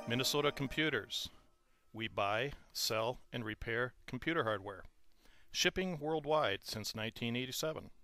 Minnesota Computers. We buy, sell, and repair computer hardware. Shipping worldwide since 1987.